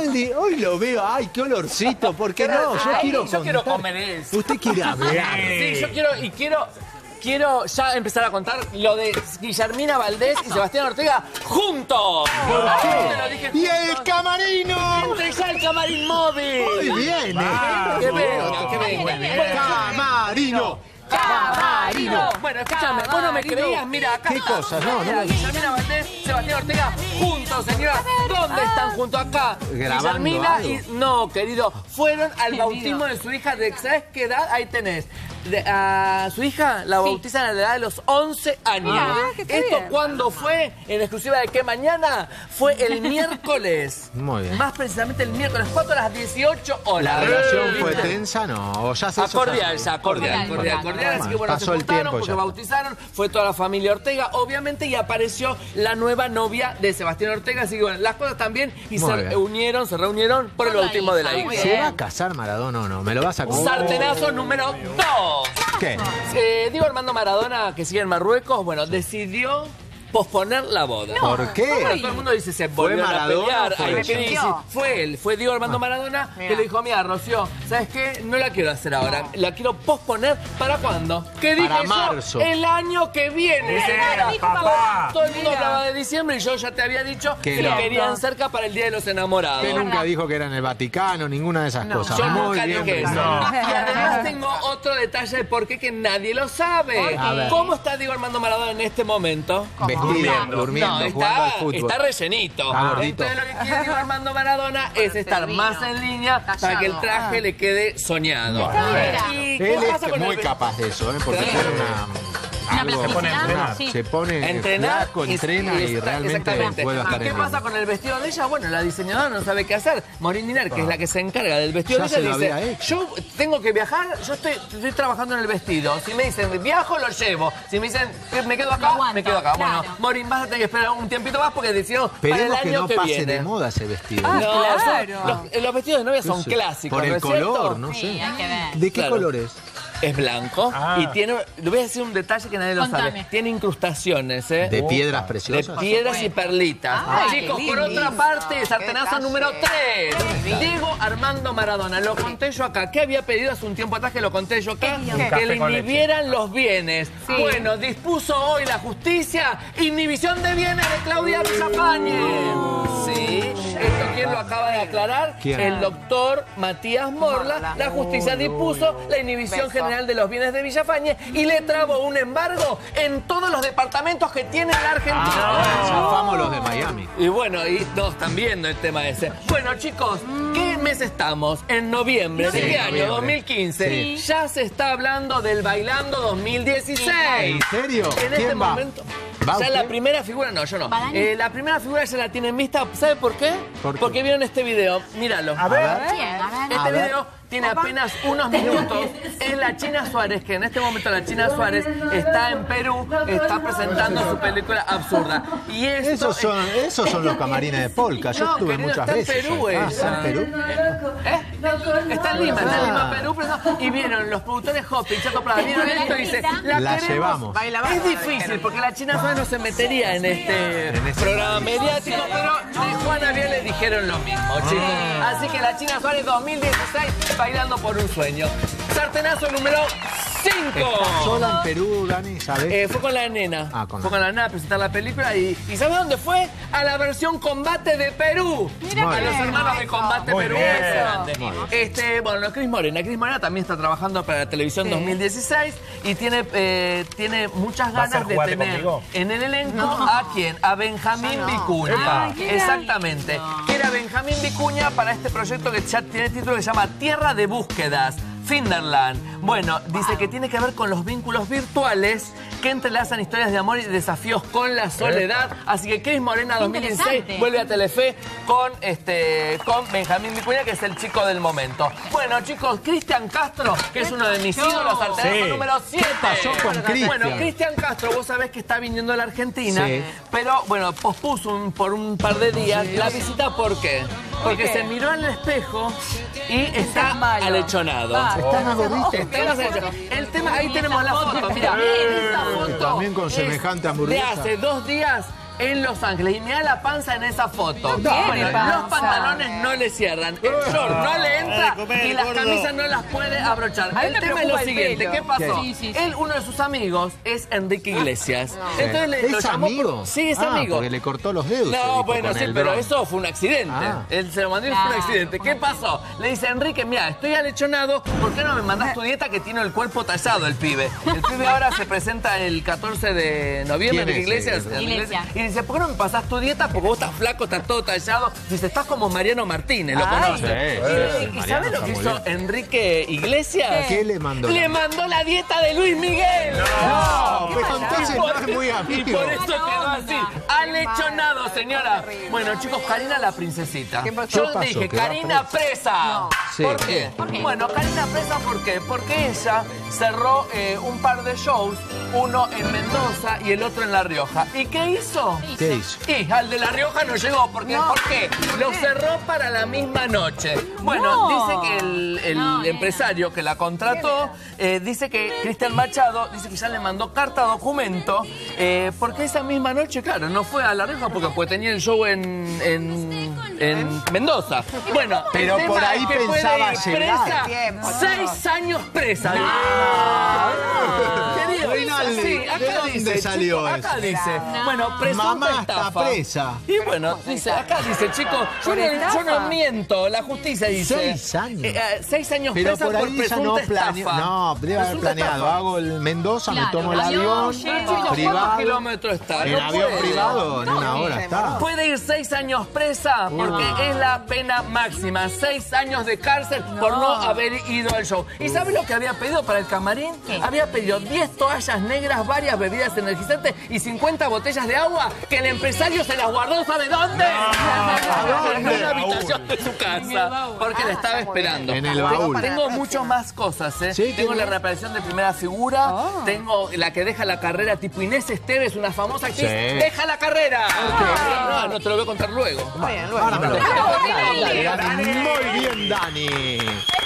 Baldi, hoy lo veo, ay, qué olorcito, ¿por qué no? Yo quiero comer eso. Usted quiere hablar. Sí, yo quiero ya empezar a contar lo de Guillermina Valdés y Sebastián Ortega juntos. ¿Por qué? Te lo dije ¡Y juntos. el camarino! Entre ya el camarín móvil. Muy bien, Que venga. ¡Camarino! ¡Camarino! Bueno, escúchame, vos no me creías, mira, acá. ¿Qué cosas? No, no. Guillermina Valdés, Sebastián Ortega, juntos, señora. ¿Dónde están juntos acá? ¿Grabando Guillermina algo? y... No, querido, fueron al bautismo de su hija de... ¿Sabes qué edad? Ahí tenés. A su hija la bautizan a la edad de los 11 años. ¿Esto cuándo fue? En exclusiva de ¿Qué mañana? Fue el miércoles. Muy bien. Más precisamente el miércoles 4 a las 18 horas. ¿La relación fue tensa? No, o ya se hizo. Cordial, cordial. Así que bueno, Pasó se el juntaron tiempo porque ya. bautizaron, fue toda la familia Ortega, obviamente, y apareció la nueva novia de Sebastián Ortega. Así que bueno, las cosas también y Muy se reunieron por el bautismo de la hija. ¿Se va a casar Maradona o no? ¿Me lo vas a contar? Sartenazo número 2. ¿Qué? Diego Armando Maradona, que sigue en Marruecos, bueno, decidió posponer la boda. ¿Por qué? Bueno, todo el mundo dice se volvieron a Maradona pelear. o fue Hay ella? crisis. Fue él, fue Diego Armando Maradona que le dijo, mira, Rocío, ¿sabes qué? No la quiero hacer ahora. La quiero posponer. ¿Para cuándo? ¿Qué dije Para yo? marzo. El año que viene. papá. Todo el mundo hablaba de diciembre y yo ya te había dicho que lo querían cerca para el Día de los Enamorados. Que nunca dijo que era en el Vaticano, ninguna de esas cosas. Yo Muy nunca bien. dije eso. Y además tengo otro detalle de por qué que nadie lo sabe. A ver. ¿Cómo está Diego Armando Maradona en este momento? Vestido, durmiendo, No, jugando al fútbol. está rellenito. Está gordito. Entonces lo que quiere Diego Armando Maradona es estar más en línea para que el traje le quede soñado. ¿Y qué Él pasa es con muy el... capaz de eso, porque Sí. tiene algo- entrenar. se pone Entrenar flaco, entrena y está- realmente exactamente. vuelve a estar ¿Y qué en pasa línea. con el vestido de ella? Bueno, la diseñadora no sabe qué hacer. Morín Diner, que es la que se encarga del vestido Ya de se ella, lo dice, había hecho. yo tengo que viajar, yo estoy trabajando en el vestido. Si me dicen viajo, lo llevo. Si me dicen me quedo acá, me quedo acá. Bueno, Morín, vas a tener que esperar un tiempito más porque decidió para el Esperemos que año no que pase viene. de moda ese vestido. No, claro. los vestidos de novia son clásicos, Por ¿no el es cierto? color, no sé. Sí, hay que ver. ¿De qué Claro. color es? Es blanco y tiene, le voy a decir un detalle que nadie lo sabe. Contame. Tiene incrustaciones, ¿eh? ¿De piedras De preciosas? piedras y perlitas. Ay, Chicos, qué por lindo. otra parte, sartenazo número 3. Diego Armando Maradona. Lo conté yo acá. ¿Qué había pedido hace un tiempo atrás que lo conté yo acá? Que café le con leche. inhibieran los bienes. Bueno, dispuso hoy la justicia inhibición de bienes de Claudia Villafañe. Sí. ¿Esto quién lo acaba de aclarar? ¿Quién? El doctor Matías Morla. La justicia dispuso la inhibición general de los bienes de Villafañe y le trabó un embargo en todos los departamentos que tiene la Argentina. Zafamos los de Miami. Y bueno, y no están viendo el tema ese. Bueno, chicos, ¿qué mes estamos? En noviembre. ¿De Sí, qué año? noviembre. 2015. Sí. Ya se está hablando del Bailando 2016. ¿En serio? En este ¿Quién va? momento. ¿Va Ya usted? la primera figura, no, yo no. ¿Va Dani? La primera figura ya la tienen vista. ¿Sabe por qué? ¿Por qué? Porque vieron este video. Míralo. A ver. ¿Quién? A ver. Este video tiene apenas unos minutos. Es la China Suárez, que en este momento la China Suárez está en Perú, está presentando su película Absurda. Y esto Esos son los camarines de Polka. Yo No, estuve querido, muchas está en veces. Perú ahí. Ah, ella. ¿está en Perú? Está en Lima, Perú. Pero no. Y vieron los productores Hoppe y Chato Prada. Vieron esto y dice, La queremos. llevamos. Es difícil porque la China Suárez no se metería en este programa mediático, pero de Juana Vial le dijeron lo mismo, chicos. Así que la China Suárez 2016 bailando por un sueño. Sartenazo número 5. ¿Está sola en Perú, Dani? ¿Sabes? Fue con la nena. Ah, con fue con la nena a presentar la película y ¿sabe dónde fue? A la versión Combate de Perú. A los hermanos de Combate Muy Perú. bien. Beso grande. Bueno, Cris Morena. Cris Morena también está trabajando para la televisión 2016 y tiene muchas ¿Va a ser ganas de Jugate tener conmigo? en el elenco ¿a quién? A Benjamín Vicuña. Exactamente. Que era Benjamín Vicuña para este proyecto que ya tiene título que se llama Tierra de Búsquedas. Finderland. Bueno, dice que tiene que ver con los vínculos virtuales que entrelazan historias de amor y desafíos con la soledad. Así que Cris Morena 2016 interesante. vuelve a Telefe con Benjamín Vicuña, que es el chico del momento. Bueno, chicos, Cristian Castro, que es uno de mis ídolos, sartenazo Sí. número 7. ¿Qué pasó con Cristian? Bueno, Cristian Castro, vos sabés que está viniendo a la Argentina, Sí. pero bueno, pospuso por un par de días la visita. ¿Por qué? Porque se miró al espejo y está alechonado. ¿Está más gordito? Está más alechonado. El tema, ahí tenemos la foto, mira. Esta foto También con es semejante de hamburguesa. hace 2 días en Los Ángeles. Y mirá la panza en esa foto. Bueno, panza? los pantalones no le cierran, el short no le entra y las camisas no las puede abrochar. A mí El me tema es lo preocupa el siguiente, pelo. ¿qué pasó? Sí. Él, uno de sus amigos, es Enrique Iglesias. Entonces lo ¿Es llamó amigo? Sí, es amigo. Porque le cortó los dedos. se No, dijo, bueno, con sí, el pero dron. eso fue un accidente. Él se lo mandó y fue un accidente. ¿Qué pasó? Le dice, Enrique, mira, estoy alechonado, ¿por qué no me mandás tu dieta que tiene el cuerpo tallado el pibe? El pibe ahora se presenta el 14 de noviembre, ¿Quién Enrique es? Iglesias. Iglesias. Y dice, ¿por qué no me pasás tu dieta? Porque vos estás flaco, estás todo tallado. Dice, estás como Mariano Martínez, lo conoces. ¿Y Mariano sabes lo que está hizo muy bien. Enrique Iglesias? ¿Qué le mandó? Le mandó la dieta de Luis Miguel. No, pero entonces no es muy Y amigo. por eso quedó así, alechonado, señora. Bueno, chicos, Karina la princesita. ¿Qué Yo pasó? dije, ¿Que va Karina presa. Sí. ¿Por qué? Bueno, Karina presa, ¿por qué? Porque ella cerró un par de shows, uno en Mendoza y el otro en La Rioja. ¿Y qué hizo? ¿Qué hizo? Y al de La Rioja no llegó. ¿Por qué? ¿Por qué? Lo cerró para la misma noche. Bueno, dice que el empresario que la contrató, dice que Cristian Machado, dice que ya le mandó carta documento, porque esa misma noche, claro, no fue a La Rioja porque tenía el show en Mendoza. Bueno, Pero el por tema ahí es que puede pensaba ir llegar. presa 6 años presa. Querido, Reinaldi, sí, acá ¿de dónde dice, salió chicos, acá eso? dice, bueno, presunta Mamá está estafa. presa. Y bueno, dice, acá dice, chicos, yo no miento, la justicia dice. 6 años. 6 años Pero presa por ahí ella presunta no planeó. estafa. No, debe haber Presunta planeado. estafa. Hago el Mendoza, me Claro, tomo el avión, avión llego. ¿Cuántos privado. kilómetros está? En No avión puede. privado, en una hora está. Puede ir 6 años presa porque es la pena máxima. 6 años de cárcel por no haber ido al show. ¿Y sabe lo que había pedido para el camarín? ¿Qué? Había pedido 10 toallas negras, varias bebidas energizantes y 50 botellas de agua que el empresario se las guardó, ¿sabe dónde? En una habitación de su casa. Porque la estaba esperando. En el baúl. Tengo muchas más cosas, ¿eh? Sí, Tengo ¿qué la más? reaparición de primera figura. Tengo la que deja la carrera tipo Inés Esteves, una famosa actriz. Sí. ¡Deja la carrera! No te lo voy a contar luego. Ahora me lo Bravo, Dale, Rinaldi. Dani. Muy bien, Dani.